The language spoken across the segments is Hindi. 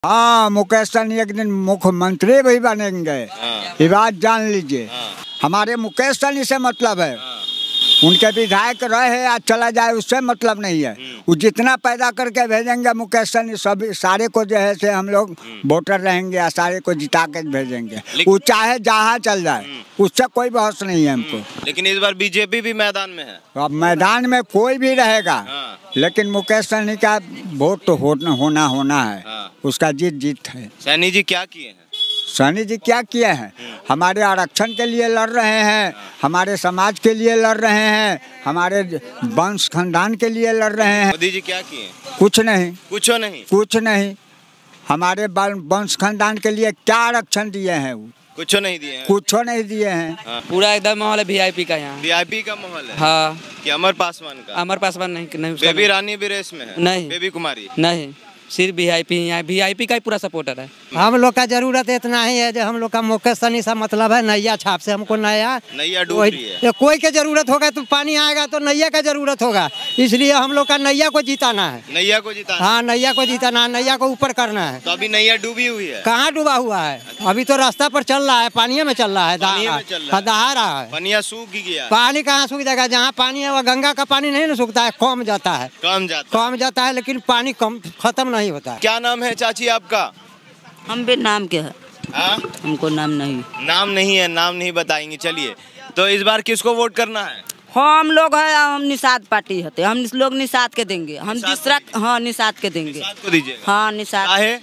हाँ, मुकेश सहनी एक दिन मुख्यमंत्री भी बनेंगे। ये बात जान लीजिए। हमारे मुकेश सहनी से मतलब है, उनके विधायक रहे या चला जाए उससे मतलब नहीं है। वो जितना पैदा करके भेजेंगे मुकेश सहनी सभी सारे को जो है से हम लोग वोटर रहेंगे या सारे को जिता के भेजेंगे। वो चाहे जहाँ चल जाए उससे कोई बहस नहीं है हमको। लेकिन इस बार बीजेपी भी मैदान में है। अब मैदान में कोई भी रहेगा, लेकिन मुकेश सहनी का वोट तो होना है। उसका जीत है। सहनी जी क्या किए हैं? सहनी जी क्या किए हैं? हमारे आरक्षण के लिए लड़ रहे हैं, हमारे समाज के लिए लड़ रहे हैं, हमारे वंश खानदान के लिए लड़ रहे हैं। मोदी जी क्या किए? कुछ नहीं, कुछ नहीं। हमारे वंश खानदान के लिए क्या आरक्षण दिए हैं? वो कुछ नहीं दिए हैं। कुछ नहीं दिए हैं। पूरा एकदम माहौल है वीआईपी का। यहाँ वीआईपी का माहौल है। हाँ, कि अमर पासवान का? अमर पासवान नहीं बेबी रानी भी रेस में है? नहीं। बेबी कुमारी नहीं, सिर्फ वीआईपी। यहाँ वीआईपी का ही पूरा सपोर्टर है। हम लोग का जरूरत इतना ही है जो हम लोग का मुकेश सहनी सा मतलब है नैया छाप से। हमको नैया डूब रही है। कोई के जरूरत होगा तो पानी आएगा तो नैया का जरूरत होगा, इसलिए हम लोग का नैया को जिताना है। नैया को जिताना? हाँ, नैया को जिताना है, नैया को ऊपर करना है। तो अभी नैया डूबी हुई है? कहाँ डूबा हुआ है? अभी तो रास्ता पर चल रहा है, पानी में चल रहा है, दहा रहा है। पानी सूख गया। पानी कहाँ सूख जाएगा? जहाँ पानी है वह गंगा का पानी नहीं ना सूखता है, कम जाता है, लेकिन पानी कम खत्म नहीं होता है। क्या नाम है चाची आपका? हम भी नाम के है। हमको नाम नहीं है। नाम नहीं बताएंगे। चलिए, तो इस बार किसको वोट करना है? हम लोग है, हम निषाद पार्टी होते, हम लोग निषाद के देंगे। हम दूसरा हाँ निषाद के देंगे। निषाद को दीजिएगा? हाँ, निषाद है।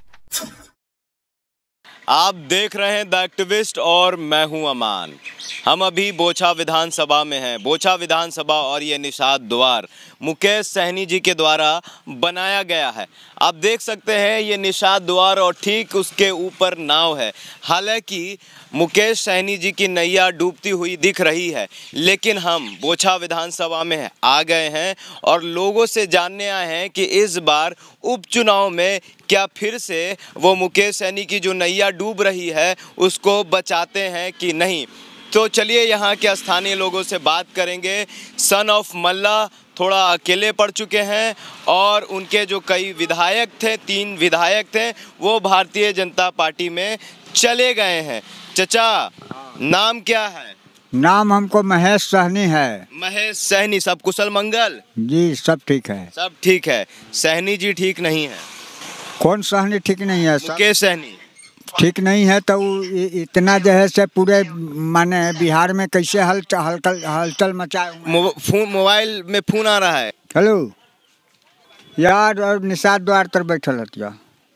आप देख रहे हैं द एक्टिविस्ट और मैं हूं अमान। हम अभी बोछा विधानसभा में हैं। बोछा विधानसभा और ये निषाद द्वार मुकेश सहनी जी के द्वारा बनाया गया है। आप देख सकते हैं ये निषाद द्वार और ठीक उसके ऊपर नाव है। हालांकि मुकेश सहनी जी की नैया डूबती हुई दिख रही है, लेकिन हम बोछा विधानसभा में आ गए हैं और लोगों से जानने आए हैं कि इस बार उपचुनाव में क्या फिर से वो मुकेश सहनी की जो नैया डूब रही है उसको बचाते हैं कि नहीं। तो चलिए यहाँ के स्थानीय लोगों से बात करेंगे। सन ऑफ मल्ला थोड़ा अकेले पड़ चुके हैं और उनके जो कई विधायक थे, 3 विधायक थे, वो भारतीय जनता पार्टी में चले गए हैं। चचा, नाम क्या है? नाम हमको महेश सहनी है। महेश सहनी। सब कुशल मंगल? जी, सब ठीक है। सब ठीक है। सहनी जी ठीक नहीं है? कौन सहनी ठीक नहीं है? मुकेश सहनी ठीक नहीं है तो इतना जो है से पूरे माने बिहार में कैसे हलचल मचाए। मोबाइल में फोन आ रहा है। हेलो यार, और निषाद द्वार तर बैठल हतिया।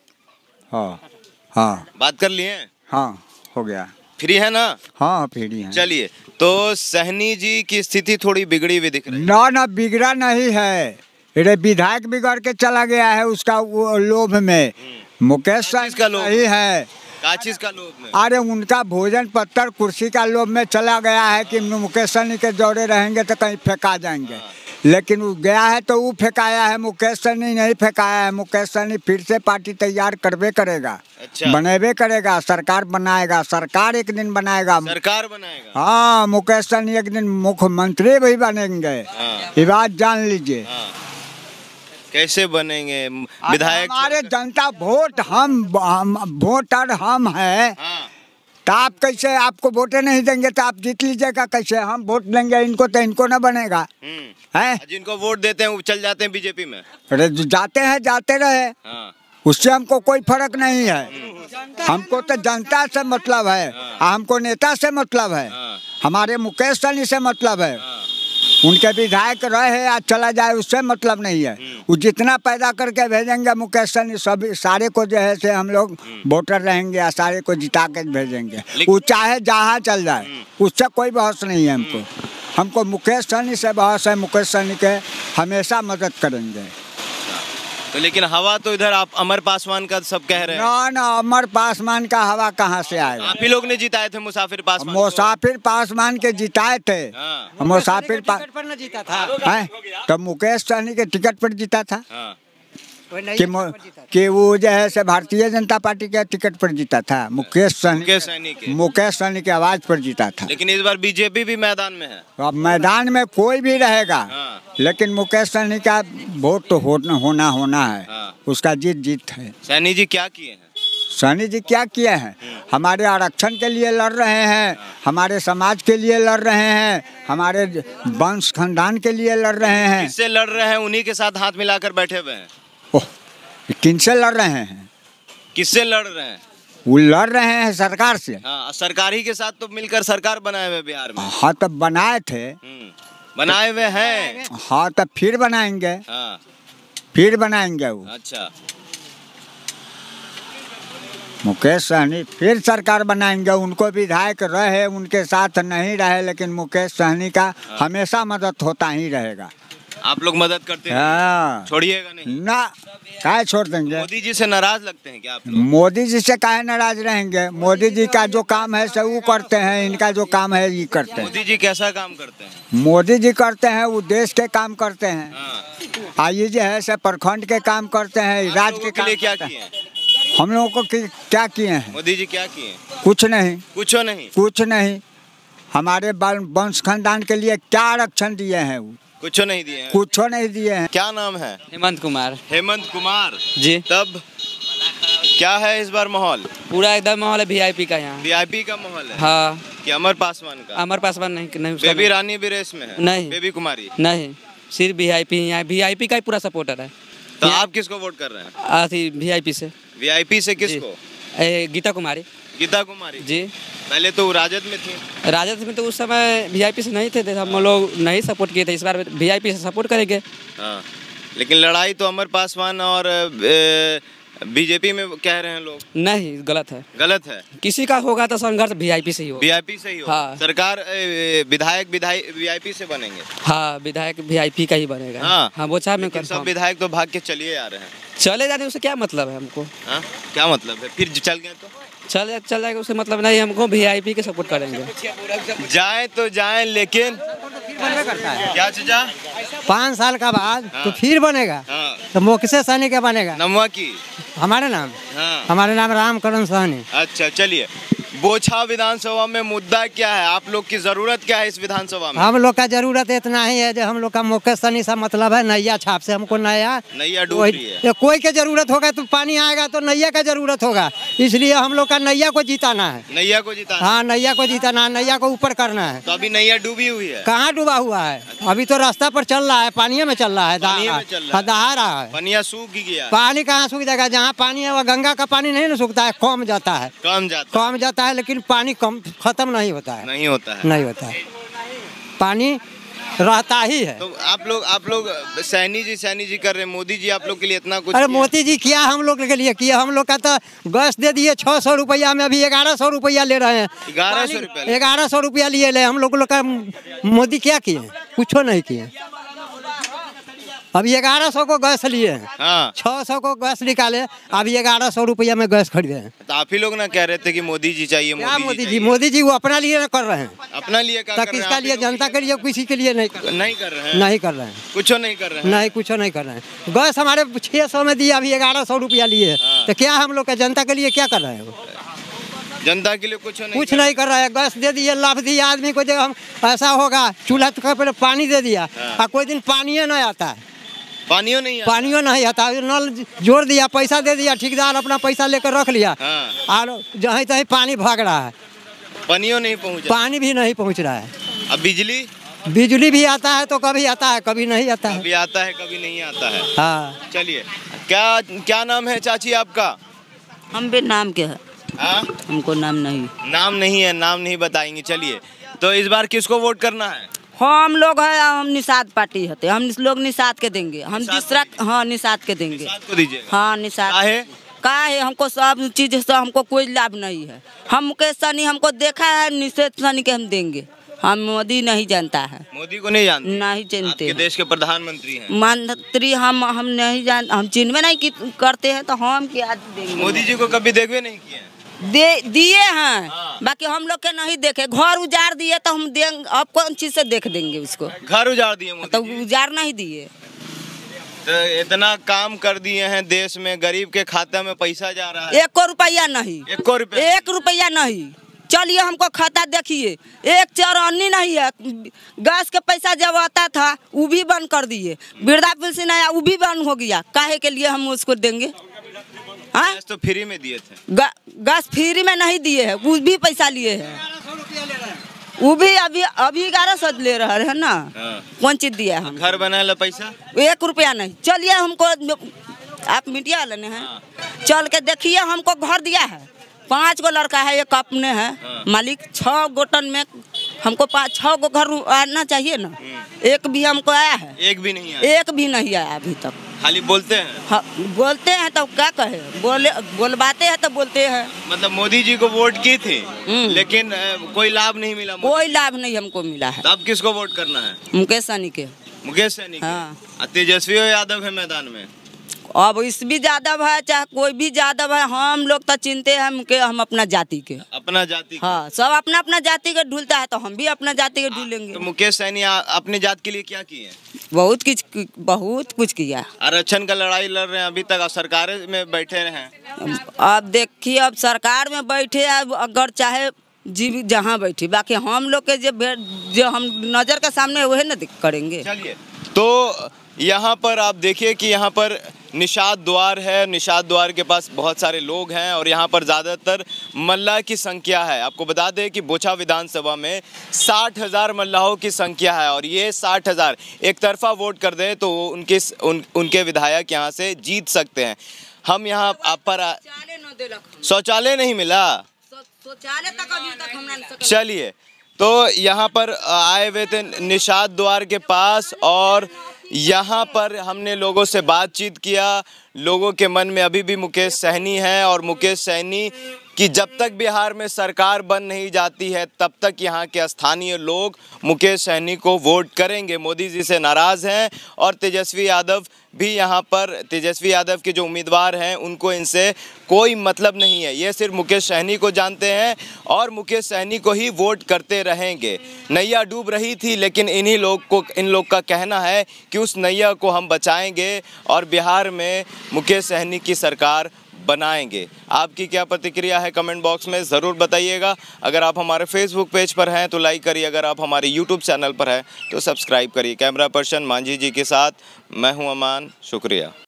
हाँ, बात कर लिए? हाँ, हो गया। फ्री है ना? हाँ, फ्री है। चलिए, तो सहनी जी की स्थिति थोड़ी बिगड़ी हुई दिख रही है। ना, बिगड़ा नहीं है। विधायक बिगड़ के चला गया है उसका वो लोभ में। मुकेश सहनी का लोभ ही है। काचिस का लोभ में? अरे उनका भोजन पत्तर कुर्सी का लोभ में चला गया है कि मुकेश सहनी के दौरे रहेंगे तो कहीं फेंका जाएंगे। लेकिन वो गया है तो वो फेंकाया है, मुकेश सहनी नहीं फेंकाया है। मुकेश सहनी फिर से पार्टी तैयार करबे करेगा। अच्छा। बनेबे करेगा, सरकार बनाएगा। सरकार एक दिन बनाएगा। सरकार बनाएगा? हाँ, मुकेश सहनी एक दिन मुख्यमंत्री भी बनेंगे। ये बात जान लीजिए। कैसे बनेंगे विधायक? हमारे जनता वोट हम वोटर हम है। तो आप कैसे, आपको वोटे नहीं देंगे तो आप जीत लीजिएगा कैसे? हम वोट देंगे इनको तो इनको ना बनेगा है। जिनको वोट देते हैं वो चल जाते हैं बीजेपी में। अरे जाते हैं, जाते रहे। उससे हमको कोई फर्क नहीं है। हमको तो जनता से मतलब है, हमको नेता से मतलब है, हमारे मुकेश सहनी से मतलब है। उनके विधायक रहे या चला जाए उससे मतलब नहीं है। वो जितना पैदा करके भेजेंगे मुकेश सहनी सभी सारे को जो है से हम लोग वोटर रहेंगे या सारे को जिता के भेजेंगे। वो चाहे जहाँ चल जाए उससे कोई बहस नहीं है हमको। हमको मुकेश सहनी से बहस है। मुकेश सहनी के हमेशा मदद करेंगे। तो लेकिन हवा तो इधर आप अमर पासवान का सब कह रहे हैं। ना, अमर पासवान का हवा कहाँ से आएगा? आप ही लोग ने जिताए थे मुसाफिर पासवान। मुसाफिर पासवान के जिताए थे। मुसाफिर पर न जीता था। तो मुकेश सहनी के टिकट पर जीता था। कि वो जो है से भारतीय जनता पार्टी के टिकट पर जीता था, मुकेश सहनी की आवाज पर जीता था। लेकिन इस बार बीजेपी भी मैदान में है। अब मैदान में कोई भी रहेगा, लेकिन मुकेश सहनी का वोट तो होना है। उसका जीत है। सहनी जी क्या किए हैं? सहनी जी क्या किए हैं? हमारे आरक्षण के लिए लड़ रहे हैं, हमारे समाज के लिए लड़ रहे हैं, हमारे वंश खानदान के लिए लड़ रहे हैं। किससे लड़ रहे हैं? उन्हीं के साथ हाथ मिलाकर बैठे हुए हैं। ओह, किनसे लड़ रहे हैं? किससे लड़ रहे हैं? वो लड़ रहे हैं सरकार से। हाँ, सरकार ही के साथ तो मिलकर सरकार बनाए हुए बिहार में। हाँ, तब बनाए थे, बनाए हुए हैं। हाँ, तब फिर बनाएंगे। हाँ, फिर बनाएंगे वो। अच्छा, मुकेश सहनी फिर सरकार बनाएंगे। उनको विधायक रहे, उनके साथ नहीं रहे, लेकिन मुकेश सहनी का हमेशा मदद होता ही रहेगा। आप लोग मदद करते हैं? हाँ, छोड़िएगा नहीं ना, काहे छोड़ देंगे? मोदी जी से नाराज लगते हैं क्या आप लोग? मोदी जी से काहे नाराज रहेंगे? मोदी जी का जो काम है सब वो करते हैं, इनका जो काम है ये करते हैं। मोदी जी कैसा काम करते हैं? मोदी जी करते हैं, वो देश के काम करते हैं। हाँ। ये जो है से प्रखंड के काम करते हैं, राज्य के लिए क्या काम किए हैं? हम लोगों को क्या किए हैं? मोदी जी क्या किए? कुछ नहीं, कुछ नहीं। हमारे वंश खानदान के लिए क्या आरक्षण दिए हैं? वो कुछ नहीं दिए हैं। कुछ नहीं दिए हैं। क्या नाम है? हेमंत कुमार। हेमंत कुमार जी। तब क्या है इस बार माहौल? पूरा एकदम माहौल है वीआईपी का यहाँ। वीआईपी का माहौल है। हाँ। कि अमर पासवान का? अमर पासवान नहीं। बेबी रानी भी रेस में है? नहीं। बेबी कुमारी? नहीं, सिर्फ वीआईपी। यहाँ वीआईपी का ही पूरा सपोर्टर है। तो आप किसको वोट कर रहे हैं? वीआईपी से। वीआईपी से किसको? गीता कुमारी। गीता कुमारी जी। पहले तो राजद में थी। राजद में तो उस समय वीआईपी से नहीं थे, हम लोग नहीं सपोर्ट किए थे। इस बार वीआईपी से सपोर्ट करेंगे। हाँ, लेकिन लड़ाई तो अमर पासवान और बीजेपी में कह रहे हैं लोग। नहीं, गलत है। गलत है। किसी का होगा तो संघर्ष वीआईपी से ही हो। वीआईपी से ही हो। हाँ। सरकार विधायक वीआईपी से बनेंगे। हाँ, विधायक वीआईपी का ही बनेगा। हाँ, वो चाहे मैं सब विधायक तो भाग के चलिए आ रहे हैं। चले जाने उससे क्या मतलब है हमको? हाँ, क्या मतलब है? फिर चल गए तो चल जाएगा, उससे मतलब नहीं। हमको वीआईपी के सपोर्ट करेंगे। जाए तो जाए, लेकिन करता है क्या चीजा 5 साल का बाद तो फिर बनेगा। हाँ। तो मुकेश सहनी क्या बनेगा? नमवा की हमारे नाम। हाँ। हमारे नाम रामकरण सहनी। अच्छा, चलिए। बोछा विधानसभा में मुद्दा क्या है? आप लोग की जरूरत क्या है इस विधानसभा में? हम लोग का जरूरत इतना ही है जो हम लोग का मुकेश सहनी से मतलब है नैया छाप से। हमको नैया डूब रही है। कोई के जरूरत होगा तो पानी आएगा तो नैया का जरूरत होगा, इसलिए हम लोग का नैया को जिताना है। नैया को जिताना? हाँ, नैया को जिताना है, नैया को ऊपर करना है। तो अभी नैया डूबी हुई है? कहाँ डूबा हुआ है? अभी तो रास्ता पर चल रहा है, पानी में चल रहा है, दहा रहा है। पानी सूख गया। पानी कहाँ सूख जाएगा? जहाँ पानी है वो गंगा का पानी नहीं ना सूखता है, कम जाता है, लेकिन पानी खत्म नहीं होता है। नहीं होता है, पानी रहता ही है। तो आप लोग सहनी जी कर रहे हैं, मोदी जी आप लोग के लिए इतना कुछ? अरे मोदी जी क्या हम लोग के लिए किया? हम लोग का तो गैस दे दिए 600 रुपया में, अभी 1100 रुपया ले रहे हैं। 1100 रुपया लिए ले हम लोग का। मोदी क्या किए? कुछ नहीं किए। अभी 1100 को गैस लिए हैं। हाँ। 600 को गैस निकाले, अभी 1100 रुपया में गैस खरीदे हैं। तो आप ही लोग ना कह रहे थे कि मोदी जी चाहिए। मोदी जी वो अपना लिए कर रहे हैं। अपना लिए क्या कर रहे हैं? किसका लिए? जनता के लिए, किसी के लिए नहीं कर रहे हैं। नहीं कर रहे हैं। कुछ नहीं कर रहे हैं। गैस हमारे 600 में दिया, अभी 1100 रुपया लिए। तो क्या हम लोग का जनता के लिए क्या कर रहे हैं? जनता के लिए कुछ नहीं कर रहा है। गैस दे दिए, लाभ दिया आदमी को। जब हम ऐसा होगा, चूल्हा पर पानी दे दिया और कोई दिन पानी नहीं आता है। पानियों नहीं आता। नल जोड़ दिया, पैसा दे दिया, ठेकेदार अपना पैसा लेकर रख लिया। और जहीं तहीं पानी भाग रहा है, पानी भी नहीं पहुँच रहा है। अब बिजली भी आता है तो कभी आता है, कभी नहीं आता है। कभी आता है, कभी नहीं आता है। हाँ। चलिए, क्या नाम है चाची आपका? हम भी नाम के है। हमको नाम नहीं है, नाम नहीं बताएंगे। चलिए, तो इस बार किसको वोट करना है? हम लोग है, हम निषाद पार्टी होते, हम लोग निषाद के देंगे। हम दूसरा, हाँ, निषाद के देंगे। निषाद को दीजिए। हाँ, निषाद का है। हमको सब चीज से हमको कोई लाभ नहीं है। हम मुकेश सहनी हमको देखा है, निषेध सहनी के हम देंगे। हम मोदी नहीं जानता है। मोदी को नहीं जानते? नहीं जानते। आपके देश के प्रधानमंत्री हैं। मंत्री हम नहीं जान, हम चिन्हवे नहीं करते हैं, तो हम क्या देंगे? मोदी जी को कभी देखवे नहीं किए? दिए हैं। हाँ। बाकी हम लोग के नहीं देखे। घर उजाड़ दिए तो हम देंगे, अब कौन चीज से देख देंगे उसको? घर उजाड़ दिए मोदी तो उजाड़ नहीं दिए। तो इतना काम कर दिए हैं देश में, गरीब के खाते में पैसा जा रहा है। 1 रुपया नहीं, 1 रुपया नहीं। चलिए हमको खाता देखिए, 1 चौरानी नहीं है। गैस के पैसा जब आता था वो भी बंद कर दिए, वृद्धा पेंशन आया वो भी बंद हो गया। काहे के लिए हम उसको देंगे? गैस तो फ्री में दिए थे। गैस फ्री में नहीं दिए है, वो भी पैसा लिए है। वो भी अभी 1100 ले रहे हैं ना। कौन चीज दिया है? घर बनाने ला पैसा 1 रुपया नहीं। चलिए हमको, आप मीडिया वाले हैं, चल के देखिए हमको घर दिया है। 5 गो लड़का है, एक अपने है मालिक। 6 गोटन में हमको 5-6 गो घर आना चाहिए ना। एक भी हमको आया है? एक भी नहीं आया। एक भी नहीं आया अभी तक। खाली बोलते हैं। हाँ, बोलते हैं तो क्या कहे, बोलवाते हैं तो बोलते हैं। मतलब मोदी जी को वोट की थी लेकिन कोई लाभ नहीं मिला। कोई लाभ नहीं हमको मिला है। तो अब किसको वोट करना है? मुकेश सहनी के। मुकेश सहनी के। हाँ। तेजस्वी यादव है मैदान में। अब इस भी यादव है चाहे कोई भी यादव है, हम लोग तो चिंते हैं हम अपना जाति के। अपना जाति के। हाँ, सब अपना अपना जाति के ढूंढता है तो हम भी अपना जाति के ढूंढेंगे। तो मुकेश सहनी अपने जात के लिए क्या किए? बहुत कुछ किया। आरक्षण का लड़ाई लड़ रहे हैं अभी तक, सरकार में बैठे हैं। अब देखिए, अब सरकार में बैठे अगर चाहे जी जहाँ बैठी, बाकी हम लोग के जो हम नजर के सामने वही न करेंगे। चलिए, तो यहाँ पर आप देखिए कि यहाँ पर निषाद द्वार है। निषाद द्वार के पास बहुत सारे लोग हैं और यहाँ पर ज़्यादातर मल्लाह की संख्या है। आपको बता दें कि बोछा विधानसभा में 60,000 मल्लाहों की संख्या है और ये 60,000 एक तरफा वोट कर दें तो उनके विधायक यहाँ से जीत सकते हैं। हम यहाँ आप पर शौचालय नहीं मिला। शौचालय तक अभी तक हम नहीं। चलिए, तो यहाँ पर आए हुए थे निषाद द्वार के पास और यहाँ पर हमने लोगों से बातचीत किया। लोगों के मन में अभी भी मुकेश सहनी है और मुकेश सहनी कि जब तक बिहार में सरकार बन नहीं जाती है तब तक यहाँ के स्थानीय लोग मुकेश सहनी को वोट करेंगे। मोदी जी से नाराज़ हैं और तेजस्वी यादव भी यहाँ पर, तेजस्वी यादव के जो उम्मीदवार हैं उनको इनसे कोई मतलब नहीं है। ये सिर्फ मुकेश सहनी को जानते हैं और मुकेश सहनी को ही वोट करते रहेंगे। नैया डूब रही थी लेकिन इन लोग का कहना है कि उस नैया को हम बचाएंगे और बिहार में मुकेश सहनी की सरकार बनाएंगे। आपकी क्या प्रतिक्रिया है कमेंट बॉक्स में ज़रूर बताइएगा। अगर आप हमारे फेसबुक पेज पर हैं तो लाइक करिए, अगर आप हमारे यूट्यूब चैनल पर हैं तो सब्सक्राइब करिए। कैमरा पर्सन मांझी जी के साथ मैं हूं अमान, शुक्रिया।